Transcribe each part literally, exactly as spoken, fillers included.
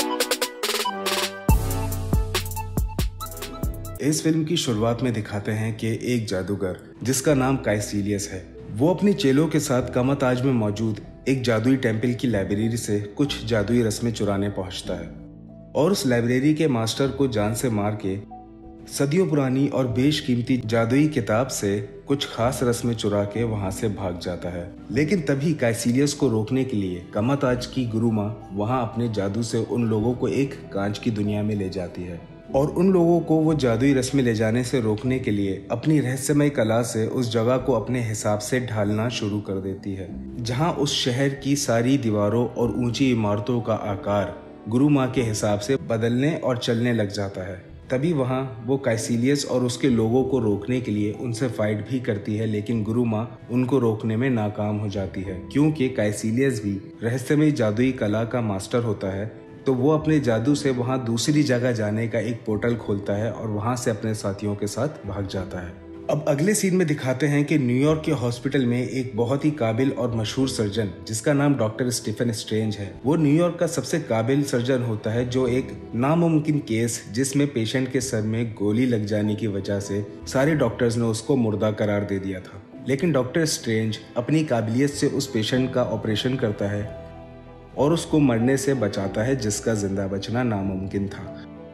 इस फिल्म की शुरुआत में दिखाते हैं कि एक जादूगर जिसका नाम काइसिलियस है, वो अपने चेलों के साथ कामाताज में मौजूद एक जादुई टेम्पल की लाइब्रेरी से कुछ जादुई रस्में चुराने पहुंचता है और उस लाइब्रेरी के मास्टर को जान से मार के सदियों पुरानी और बेशकीमती जादुई किताब से कुछ खास रस्में चुरा के वहां से भाग जाता है। लेकिन तभी काइसिलियस को रोकने के लिए कामाताज की गुरु माँ वहां अपने जादू से उन लोगों को एक कांच की दुनिया में ले जाती है और उन लोगों को वो जादुई रस्में ले जाने से रोकने के लिए अपनी रहस्यमय कला से उस जगह को अपने हिसाब से ढालना शुरू कर देती है, जहां उस शहर की सारी दीवारों और ऊंची इमारतों का आकार गुरु माँ के हिसाब से बदलने और चलने लग जाता है। तभी वहां वो काइसिलियस और उसके लोगों को रोकने के लिए उनसे फाइट भी करती है, लेकिन गुरु माँ उनको रोकने में नाकाम हो जाती है, क्योंकि काइसिलियस भी रहस्यमय जादुई कला का मास्टर होता है। तो वो अपने जादू से वहां दूसरी जगह जाने का एक पोर्टल खोलता है और वहां से अपने साथियों के साथ भाग जाता है। अब अगले सीन में दिखाते हैं कि न्यूयॉर्क के हॉस्पिटल में एक बहुत ही काबिल और मशहूर सर्जन जिसका नाम डॉक्टर स्टीफन स्ट्रेंज है, वो न्यूयॉर्क का सबसे काबिल सर्जन होता है, जो एक नामुमकिन केस जिसमें पेशेंट के सर में गोली लग जाने की वजह से सारे डॉक्टर्स ने उसको मुर्दा करार दे दिया था। लेकिन डॉक्टर स्ट्रेंज अपनी काबिलियत से उस पेशेंट का ऑपरेशन करता है और उसको मरने से बचाता है, जिसका जिंदा बचना नामुमकिन था।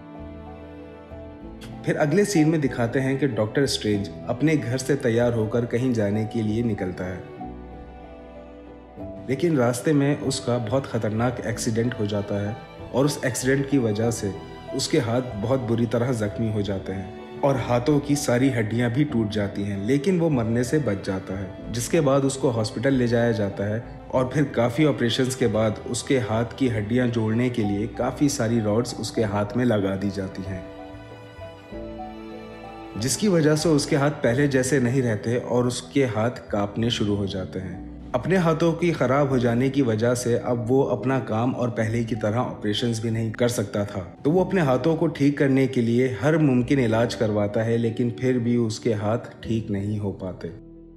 फिर अगले सीन में दिखाते हैं कि डॉक्टर स्ट्रेंज अपने घर से तैयार होकर कहीं जाने के लिए निकलता है, लेकिन रास्ते में उसका बहुत खतरनाक एक्सीडेंट हो जाता है और उस एक्सीडेंट की वजह से उसके हाथ बहुत बुरी तरह जख्मी हो जाते हैं और हाथों की सारी हड्डियां भी टूट जाती हैं, लेकिन वो मरने से बच जाता है। जिसके बाद उसको हॉस्पिटल ले जाया जाता है और फिर काफ़ी ऑपरेशंस के बाद उसके हाथ की हड्डियां जोड़ने के लिए काफ़ी सारी रॉड्स उसके हाथ में लगा दी जाती हैं, जिसकी वजह से उसके हाथ पहले जैसे नहीं रहते और उसके हाथ कांपने शुरू हो जाते हैं। अपने हाथों की खराब हो जाने की वजह से अब वो अपना काम और पहले की तरह ऑपरेशंस भी नहीं कर सकता था, तो वो अपने हाथों को ठीक करने के लिए हर मुमकिन इलाज करवाता है, लेकिन फिर भी उसके हाथ ठीक नहीं हो पाते।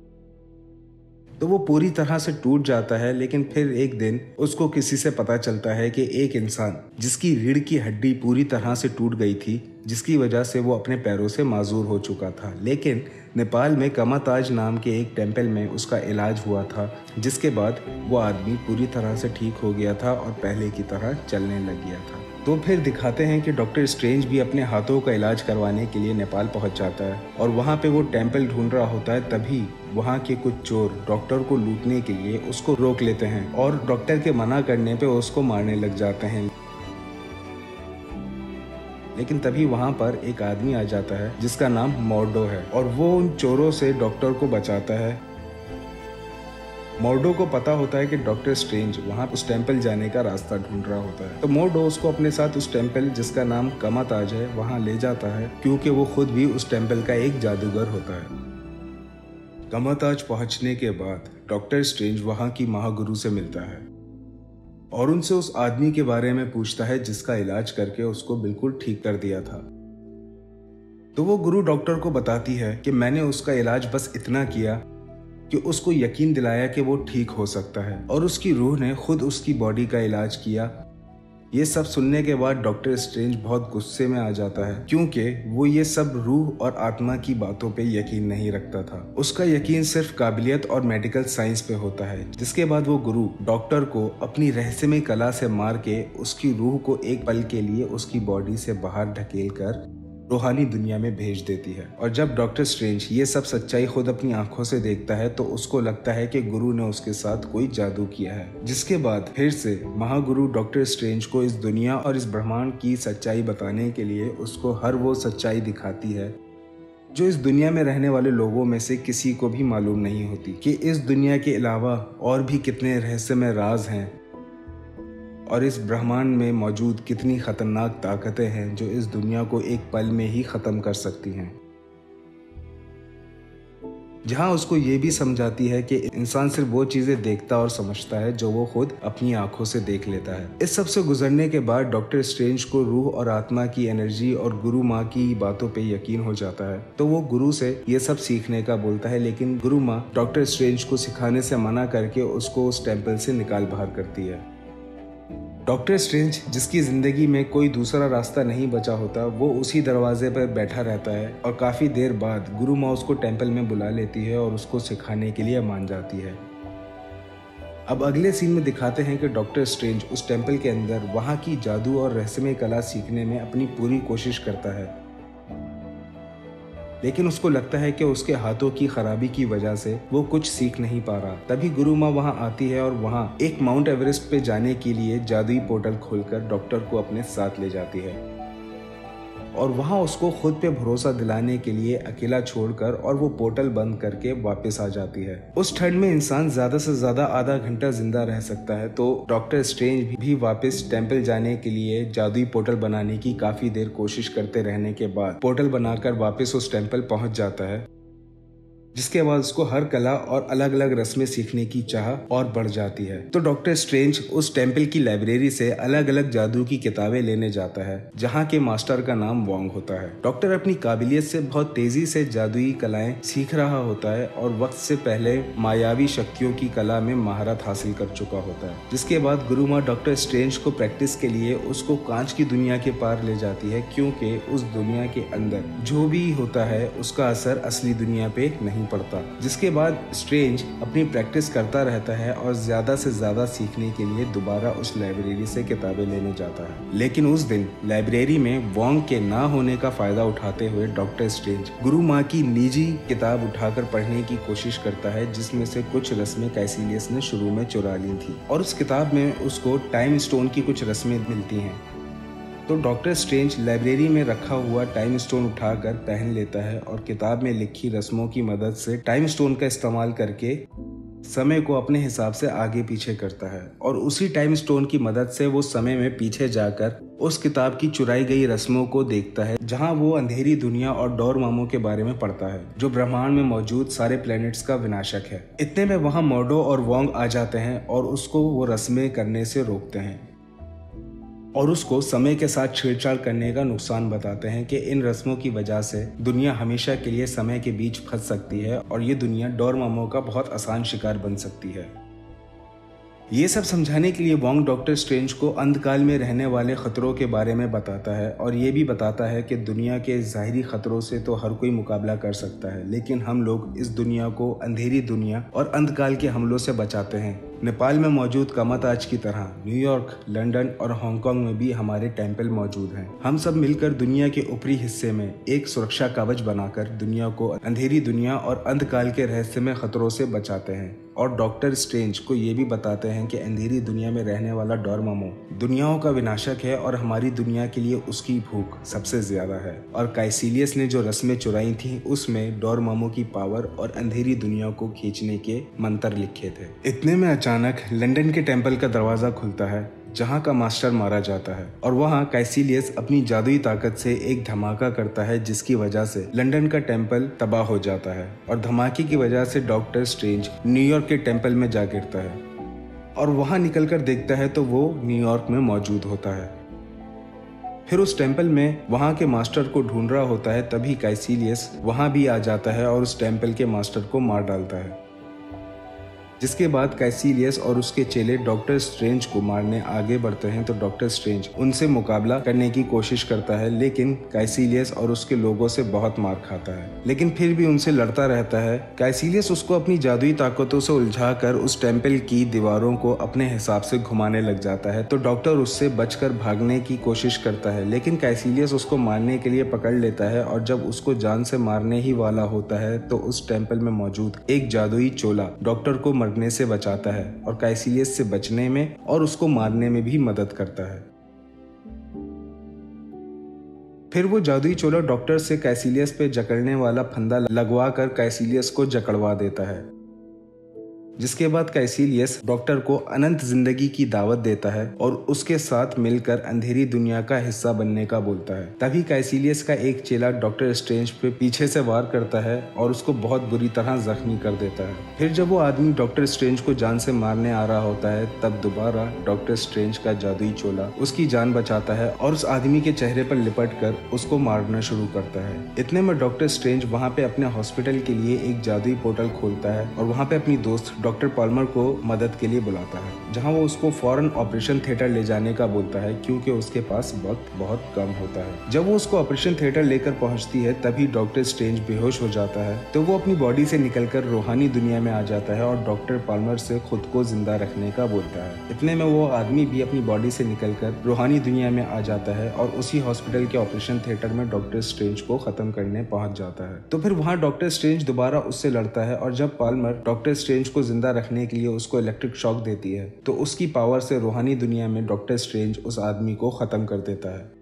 तो वो पूरी तरह से टूट जाता है। लेकिन फिर एक दिन उसको किसी से पता चलता है कि एक इंसान जिसकी रीढ़ की हड्डी पूरी तरह से टूट गई थी, जिसकी वजह से वो अपने पैरों से माजूर हो चुका था, लेकिन नेपाल में कामाताज नाम के एक टेम्पल में उसका इलाज हुआ था, जिसके बाद वो आदमी पूरी तरह से ठीक हो गया था और पहले की तरह चलने लग गया था। तो फिर दिखाते हैं कि डॉक्टर स्ट्रेंज भी अपने हाथों का इलाज करवाने के लिए नेपाल पहुंच जाता है और वहां पे वो टेम्पल ढूंढ रहा होता है। तभी वहां के कुछ चोर डॉक्टर को लूटने के लिए उसको रोक लेते हैं और डॉक्टर के मना करने पे उसको मारने लग जाते हैं। लेकिन तभी वहां पर एक आदमी आ जाता है जिसका नाम मॉर्डो है और वो उन चोरों से डॉक्टर को बचाता है। मॉर्डो को पता होता है कि डॉक्टर स्ट्रेंज वहां उस टेम्पल जाने का रास्ता ढूंढ रहा होता है, तो मॉर्डो उसको अपने साथ उस टेम्पल जिसका नाम कामाताज है वहां ले जाता है, क्योंकि वो खुद भी उस टेम्पल का एक जादूगर होता है। कामाताज पहुंचने के बाद डॉक्टर स्ट्रेंज वहां की महागुरु से मिलता है और उनसे उस आदमी के बारे में पूछता है जिसका इलाज करके उसको बिल्कुल ठीक कर दिया था। तो वो गुरु डॉक्टर को बताती है कि मैंने उसका इलाज बस इतना किया कि उसको यकीन दिलाया कि वो ठीक हो सकता है और उसकी रूह ने खुद उसकी बॉडी का इलाज किया। ये सब सुनने के बाद डॉक्टर स्ट्रेंज बहुत गुस्से में आ जाता है, क्योंकि वो ये सब रूह और आत्मा की बातों पे यकीन नहीं रखता था। उसका यकीन सिर्फ काबिलियत और मेडिकल साइंस पे होता है। जिसके बाद वो गुरु डॉक्टर को अपनी रहस्यमय कला से मार के उसकी रूह को एक पल के लिए उसकी बॉडी से बाहर ढकेल कर रूहानी दुनिया में भेज देती है। और जब डॉक्टर स्ट्रेंज ये सब सच्चाई खुद अपनी आंखों से देखता है तो उसको लगता है कि गुरु ने उसके साथ कोई जादू किया है। जिसके बाद फिर से महागुरु डॉक्टर स्ट्रेंज को इस दुनिया और इस ब्रह्मांड की सच्चाई बताने के लिए उसको हर वो सच्चाई दिखाती है जो इस दुनिया में रहने वाले लोगों में से किसी को भी मालूम नहीं होती, कि इस दुनिया के अलावा और भी कितने रहस्यमय राज हैं और इस ब्रह्मांड में मौजूद कितनी खतरनाक ताकतें हैं जो इस दुनिया को एक पल में ही खत्म कर सकती हैं। जहां उसको ये भी समझाती है कि इंसान सिर्फ वो चीजें देखता और समझता है जो वो खुद अपनी आंखों से देख लेता है। इस सब से गुजरने के बाद डॉक्टर स्ट्रेंज को रूह और आत्मा की एनर्जी और गुरु माँ की बातों पे यकीन हो जाता है, तो वो गुरु से ये सब सीखने का बोलता है। लेकिन गुरु माँ डॉक्टर स्ट्रेंज को सिखाने से मना करके उसको उस टेम्पल से निकाल बाहर करती है। डॉक्टर स्ट्रेंज, जिसकी जिंदगी में कोई दूसरा रास्ता नहीं बचा होता, वो उसी दरवाजे पर बैठा रहता है और काफी देर बाद गुरु माँ उसको टेंपल में बुला लेती है और उसको सिखाने के लिए मान जाती है। अब अगले सीन में दिखाते हैं कि डॉक्टर स्ट्रेंज उस टेंपल के अंदर वहाँ की जादू और रहस्यमय कला सीखने में अपनी पूरी कोशिश करता है, लेकिन उसको लगता है कि उसके हाथों की खराबी की वजह से वो कुछ सीख नहीं पा रहा। तभी गुरु माँ वहाँ आती है और वहाँ एक माउंट एवरेस्ट पे जाने के लिए जादुई पोर्टल खोलकर डॉक्टर को अपने साथ ले जाती है और वहाँ उसको खुद पे भरोसा दिलाने के लिए अकेला छोड़कर और वो पोर्टल बंद करके वापस आ जाती है। उस ठंड में इंसान ज्यादा से ज्यादा आधा घंटा जिंदा रह सकता है, तो डॉक्टर स्ट्रेंज भी वापस टेंपल जाने के लिए जादुई पोर्टल बनाने की काफी देर कोशिश करते रहने के बाद पोर्टल बनाकर वापस उस टेंपल पहुंच जाता है, जिसके बाद उसको हर कला और अलग अलग रस्में सीखने की चाह और बढ़ जाती है। तो डॉक्टर स्ट्रेंज उस टेंपल की लाइब्रेरी से अलग अलग जादू की किताबें लेने जाता है, जहाँ के मास्टर का नाम वोंग होता है। डॉक्टर अपनी काबिलियत से बहुत तेजी से जादुई कलाएं सीख रहा होता है और वक्त से पहले मायावी शक्तियों की कला में महारत हासिल कर चुका होता है। जिसके बाद गुरु माँ डॉक्टर स्ट्रेंज को प्रैक्टिस के लिए उसको कांच की दुनिया के पार ले जाती है, क्योंकि उस दुनिया के अंदर जो भी होता है उसका असर असली दुनिया पे नहीं पड़ता। जिसके बाद स्ट्रेंज अपनी प्रैक्टिस करता रहता है और ज्यादा से ज्यादा सीखने के लिए दोबारा उस लाइब्रेरी से किताबें लेने जाता है। लेकिन उस दिन लाइब्रेरी में वोंग के ना होने का फायदा उठाते हुए डॉक्टर स्ट्रेंज गुरु माँ की निजी किताब उठाकर पढ़ने की कोशिश करता है, जिसमें से कुछ रस्में कैसिलियस ने शुरू में चुरा ली थी और उस किताब में उसको टाइम स्टोन की कुछ रस्में मिलती हैं। तो डॉक्टर स्ट्रेंज लाइब्रेरी में रखा हुआ टाइम स्टोन उठाकर पहन लेता है और किताब में लिखी रस्मों की मदद से टाइम स्टोन का इस्तेमाल करके समय को अपने हिसाब से आगे पीछे करता है और उसी टाइम स्टोन की मदद से वो समय में पीछे जाकर उस किताब की चुराई गई रस्मों को देखता है, जहां वो अंधेरी दुनिया और डोरमामू के बारे में पढ़ता है, जो ब्रह्मांड में मौजूद सारे प्लैनेट्स का विनाशक है। इतने में वहां मोर्डो और वोंग आ जाते हैं और उसको वो रस्में करने से रोकते हैं और उसको समय के साथ छेड़छाड़ करने का नुकसान बताते हैं कि इन रस्मों की वजह से दुनिया हमेशा के लिए समय के बीच फंस सकती है और ये दुनिया डोरमामू का बहुत आसान शिकार बन सकती है। ये सब समझाने के लिए वोंग डॉक्टर स्ट्रेंज को अंधकाल में रहने वाले खतरों के बारे में बताता है और ये भी बताता है कि दुनिया के ज़ाहिरी खतरों से तो हर कोई मुकाबला कर सकता है, लेकिन हम लोग इस दुनिया को अंधेरी दुनिया और अंधकाल के हमलों से बचाते हैं। नेपाल में मौजूद कामताज की तरह न्यूयॉर्क, लंदन और हांगकांग में भी हमारे टेंपल मौजूद हैं। हम सब मिलकर दुनिया के ऊपरी हिस्से में एक सुरक्षा कवच बनाकर दुनिया को अंधेरी दुनिया और अंधकाल के रहस्यमय खतरों से बचाते हैं। और डॉक्टर स्ट्रेंज को ये भी बताते हैं कि अंधेरी दुनिया में रहने वाला डोरमामू दुनियाओं का विनाशक है और हमारी दुनिया के लिए उसकी भूख सबसे ज्यादा है। और कैसिलियस ने जो रस्में चुराई थी उसमें डोरमामू की पावर और अंधेरी दुनिया को खींचने के मंत्र लिखे थे। इतने में अचानक लंदन के टेंपल का दरवाजा खुलता है, जहाँ का मास्टर मारा जाता है और वहाँ कैसिलियस अपनी जादुई ताकत से एक धमाका करता है, जिसकी वजह से लंदन का टेंपल तबाह हो जाता है और धमाके की वजह से डॉक्टर स्ट्रेंज न्यूयॉर्क के टेंपल में जा गिरता है और वहाँ निकलकर देखता है तो वो न्यूयॉर्क में मौजूद होता है। फिर उस टेंपल में वहाँ के मास्टर को ढूंढ रहा होता है, तभी कैसिलियस वहाँ भी आ जाता है और उस टेंपल के मास्टर को मार डालता है। जिसके बाद कैसिलियस और उसके चेले डॉक्टर स्ट्रेंज को मारने आगे बढ़ते हैं, तो डॉक्टर स्ट्रेंज उनसे मुकाबला करने की कोशिश करता है, लेकिन कैसिलियस और उसके लोगों से बहुत मार खाता है, लेकिन फिर भी उनसे लड़ता रहता है। कैसिलियस उसको अपनी जादुई ताकतों से उलझाकर उस टेंपल की दीवारों को अपने हिसाब से घुमाने लग जाता है, तो डॉक्टर उससे बचकर भागने की कोशिश करता है, लेकिन कैसिलियस उसको मारने के लिए पकड़ लेता है और जब उसको जान से मारने ही वाला होता है तो उस टेंपल में मौजूद एक जादुई चोला डॉक्टर को मरने से बचाता है और कैसिलियस से बचने में और उसको मारने में भी मदद करता है। फिर वो जादुई चोला डॉक्टर से कैसिलियस पे जकड़ने वाला फंदा लगवा कर कैसिलियस को जकड़वा देता है, जिसके बाद कैसिलियस डॉक्टर को अनंत जिंदगी की दावत देता है और उसके साथ मिलकर अंधेरी दुनिया का हिस्सा बनने का बोलता है। तभी कैसिलियस का एक चेला डॉक्टर स्ट्रेंज पे पीछे से वार करता है और उसको बहुत बुरी तरह जख्मी कर देता है। फिर जब वो आदमी डॉक्टर स्ट्रेंज को जान से मारने आ रहा होता है, तब दोबारा डॉक्टर स्ट्रेंज का जादुई चोला उसकी जान बचाता है और उस आदमी के चेहरे पर लिपट कर उसको मारना शुरू करता है। इतने में डॉक्टर स्ट्रेंज वहाँ पे अपने हॉस्पिटल के लिए एक जादुई पोर्टल खोलता है और वहाँ पे अपनी दोस्त डॉक्टर पाल्मर को मदद के लिए बुलाता है, जहां वो उसको फौरन ऑपरेशन थिएटर ले जाने का बोलता है क्योंकि उसके पास वक्त बहुत कम होता है। जब वो उसको ऑपरेशन थिएटर लेकर पहुंचती है तभी डॉक्टर स्ट्रेंज बेहोश हो जाता है, तो वो अपनी बॉडी से निकलकर रूहानी दुनिया में आ जाता है और डॉक्टर पाल्मर से खुद को जिंदा रखने का बोलता है। इतने में वो आदमी भी अपनी बॉडी से निकलकर रूहानी दुनिया में आ जाता है और उसी हॉस्पिटल के ऑपरेशन थिएटर में डॉक्टर स्ट्रेंज को खत्म करने पहुंच जाता है। तो फिर वहां डॉक्टर स्ट्रेंज दोबारा उससे लड़ता है और जब पाल्मर डॉक्टर स्ट्रेंज को जिंदा रखने के लिए उसको इलेक्ट्रिक शॉक देती है तो उसकी पावर से रूहानी दुनिया में डॉक्टर स्ट्रेंज उस आदमी को खत्म कर देता है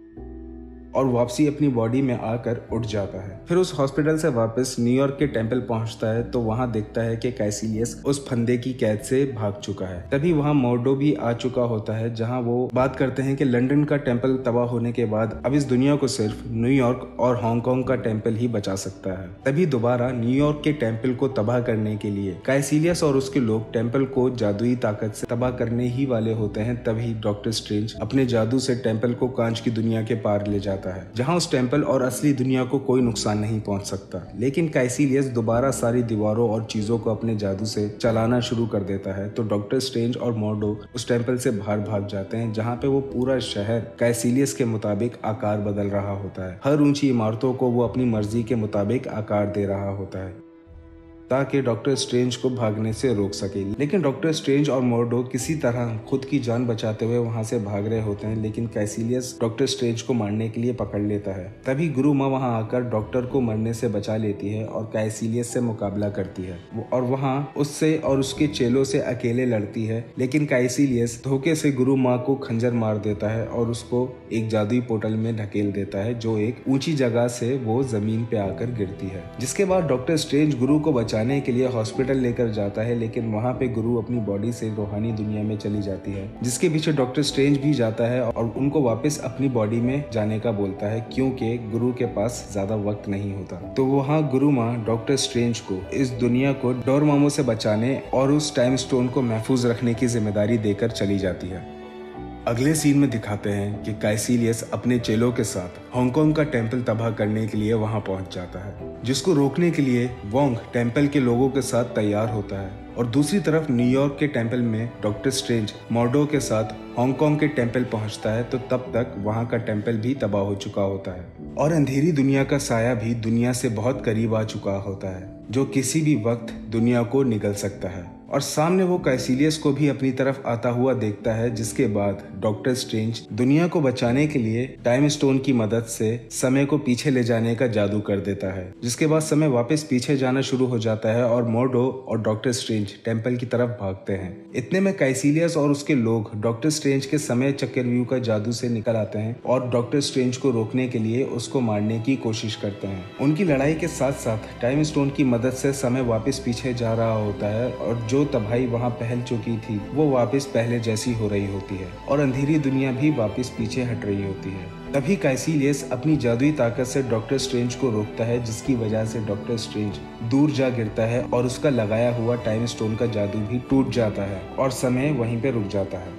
और वापसी अपनी बॉडी में आकर उठ जाता है। फिर उस हॉस्पिटल से वापस न्यूयॉर्क के टेम्पल पहुंचता है तो वहां देखता है कि कैसिलियस उस फंदे की कैद से भाग चुका है। तभी वहां मोर्डो भी आ चुका होता है, जहां वो बात करते हैं कि लंदन का टेम्पल तबाह होने के बाद अब इस दुनिया को सिर्फ न्यूयॉर्क और हांगकांग का टेम्पल ही बचा सकता है। तभी दोबारा न्यूयॉर्क के टेम्पल को तबाह करने के लिए कैसिलियस और उसके लोग टेम्पल को जादुई ताकत से तबाह करने ही वाले होते हैं। तभी डॉक्टर स्ट्रेंज अपने जादू से टेम्पल को कांच की दुनिया के पार ले जाता है, जहां उस टेम्पल और असली दुनिया को कोई नुकसान नहीं पहुंच सकता। लेकिन कैसिलियस दोबारा सारी दीवारों और चीजों को अपने जादू से चलाना शुरू कर देता है, तो डॉक्टर स्ट्रेंज और मोर्डो उस टेम्पल से बाहर भाग जाते हैं, जहां पे वो पूरा शहर कैसिलियस के मुताबिक आकार बदल रहा होता है। हर ऊंची इमारतों को वो अपनी मर्जी के मुताबिक आकार दे रहा होता है ताकि डॉक्टर स्ट्रेंज को भागने से रोक सके। लेकिन डॉक्टर स्ट्रेंज और मोर्डो किसी तरह खुद की जान बचाते हुए वहां से भाग रहे होते हैं, लेकिन कैसिलियस डॉक्टर स्ट्रेंज को मारने के लिए पकड़ लेता है। तभी गुरु माँ वहां आकर डॉक्टर को मरने से बचा लेती है और कैसिलियस से मुकाबला करती है और वहां उससे और उसके चेलों से अकेले लड़ती है। लेकिन कैसिलियस धोखे से गुरु माँ को खंजर मार देता है और उसको एक जादुई पोर्टल में ढकेल देता है, जो एक ऊंची जगह से वो जमीन पे आकर गिरती है। जिसके बाद डॉक्टर स्ट्रेंज गुरु को बचाने के लिए हॉस्पिटल लेकर जाता है, लेकिन वहां पे गुरु अपनी बॉडी से रूहानी दुनिया में चली जाती है, जिसके पीछे डॉक्टर स्ट्रेंज भी जाता है और उनको वापस अपनी बॉडी में जाने का बोलता है क्योंकि गुरु के पास ज्यादा वक्त नहीं होता। तो वहाँ गुरु माँ डॉक्टर स्ट्रेंज को इस दुनिया को डोरमामू से बचाने और उस टाइम स्टोन को महफूज रखने की जिम्मेदारी देकर चली जाती है। अगले सीन में दिखाते हैं कि कैसिलियस अपने चेलों के साथ हांगकांग का टेम्पल तबाह करने के लिए वहां पहुंच जाता है, जिसको रोकने के लिए वोंग टेम्पल के लोगों के साथ तैयार होता है और दूसरी तरफ न्यूयॉर्क के टेम्पल में डॉक्टर स्ट्रेंज मोर्डो के साथ हांगकांग के टेम्पल पहुंचता है, तो तब तक वहां का टेम्पल भी तबाह हो चुका होता है और अंधेरी दुनिया का साया भी दुनिया से बहुत करीब आ चुका होता है, जो किसी भी वक्त दुनिया को निगल सकता है। और सामने वो कैसिलियस को भी अपनी तरफ आता हुआ देखता है, जिसके बाद डॉक्टर स्ट्रेंज दुनिया को बचाने के लिए टाइम स्टोन की मदद से समय को पीछे ले जाने का जादू कर देता है, जिसके बाद समय वापस पीछे जाना शुरू हो जाता है और मोर्डो और डॉक्टर स्ट्रेंज टेम्पल की तरफ भागते हैं। इतने में कैसिलियस और उसके लोग डॉक्टर स्ट्रेंज के समय चक्रव्यूह का जादू से निकल आते हैं और डॉक्टर स्ट्रेंज को रोकने के लिए उसको मारने की कोशिश करते हैं। उनकी लड़ाई के साथ साथ टाइम स्टोन की मदद से समय वापस पीछे जा रहा होता है और जो तबाही वहां पहल चुकी थी वो वापस पहले जैसी हो रही होती है और अंधेरी दुनिया भी वापस पीछे हट रही होती है। तभी कैसिलियस अपनी जादुई ताकत से डॉक्टर स्ट्रेंज को रोकता है, जिसकी वजह से डॉक्टर स्ट्रेंज दूर जा गिरता है और उसका लगाया हुआ टाइम स्टोन का जादू भी टूट जाता है और समय वहीं पे रुक जाता है।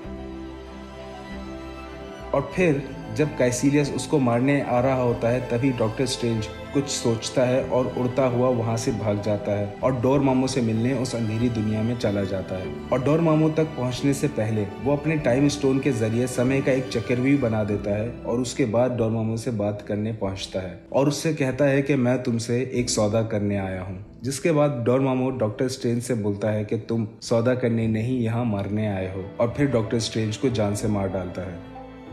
और फिर जब कैसिलियस उसको मारने आ रहा होता है तभी डॉक्टर स्ट्रेंज कुछ सोचता है और उड़ता हुआ वहां से भाग जाता है और डोरमामू से मिलने उस अंधेरी दुनिया में चला जाता है। और डोरमामू तक पहुंचने से पहले वो अपने टाइम स्टोन के जरिए समय का एक चक्रव्यूह बना देता है और उसके बाद डोरमामू से बात करने पहुंचता है और उससे कहता है कि मैं तुमसे एक सौदा करने आया हूँ। जिसके बाद डोरमामू डॉक्टर स्ट्रेंज से बोलता है कि तुम सौदा करने नहीं यहाँ मारने आए हो, और फिर डॉक्टर स्ट्रेंज को जान से मार डालता है।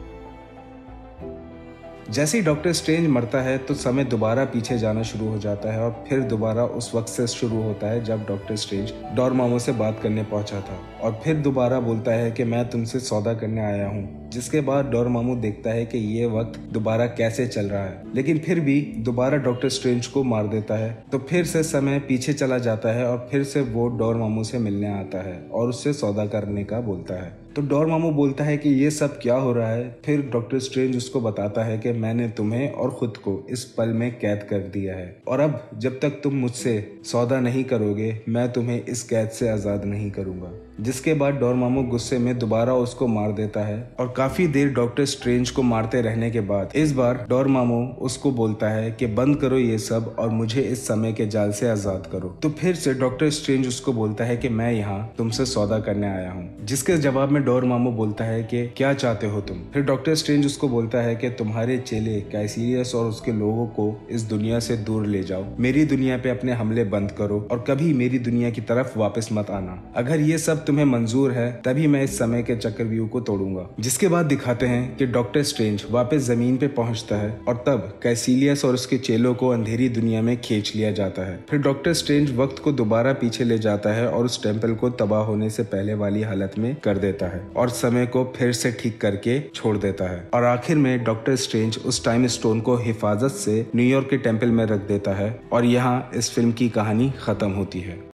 जैसे ही डॉक्टर स्ट्रेंज मरता है तो समय दोबारा पीछे जाना शुरू हो जाता है और फिर दोबारा उस वक्त से शुरू होता है जब डॉक्टर स्ट्रेंज डोरमामू से बात करने पहुंचा था और फिर दोबारा बोलता है कि मैं तुमसे सौदा करने आया हूँ। जिसके बाद डोरमामू देखता है कि ये वक्त दोबारा कैसे चल रहा है, लेकिन फिर भी दोबारा डॉक्टर स्ट्रेंज को मार देता है। तो फिर से समय पीछे चला जाता है और फिर से वो डोरमामू से मिलने आता है और उससे सौदा करने का बोलता है। तो डोरमामू बोलता है कि ये सब क्या हो रहा है। फिर डॉक्टर स्ट्रेंज उसको बताता है कि मैंने तुम्हें और खुद को इस पल में कैद कर दिया है और अब जब तक तुम मुझसे सौदा नहीं करोगे मैं तुम्हें इस कैद से आजाद नहीं करूंगा। जिसके बाद डोरमामू गुस्से में दोबारा उसको मार देता है और काफी देर डॉक्टर स्ट्रेंज को मारते रहने के बाद इस बार डोरमामू उसको बोलता है कि बंद करो ये सब और मुझे इस समय के जाल से आजाद करो। तो फिर से डॉक्टर स्ट्रेंज उसको बोलता है कि मैं यहाँ तुमसे सौदा करने आया हूँ, जिसके जवाब में डोरमामू बोलता है कि क्या चाहते हो तुम। फिर डॉक्टर स्ट्रेंज उसको बोलता है कि तुम्हारे चेले कैसिलियस और उसके लोगों को इस दुनिया से दूर ले जाओ, मेरी दुनिया पे अपने हमले बंद करो और कभी मेरी दुनिया की तरफ वापस मत आना। अगर ये सब तुम्हें मंजूर है तभी मैं इस समय के चक्रव्यूह को तोड़ूंगा। जिसके बाद दिखाते हैं कि डॉक्टर स्ट्रेंज वापस जमीन पे पहुंचता है और तब कैसिलियस और उसके चेलों को अंधेरी दुनिया में खींच लिया जाता है। फिर डॉक्टर स्ट्रेंज वक्त को दोबारा पीछे ले जाता है और उस टेम्पल को तबाह होने से पहले वाली हालत में कर देता है और समय को फिर से ठीक करके छोड़ देता है। और आखिर में डॉक्टर स्ट्रेंज उस टाइम स्टोन को हिफाजत से न्यूयॉर्क के टेम्पल में रख देता है और यहाँ इस फिल्म की कहानी खत्म होती है।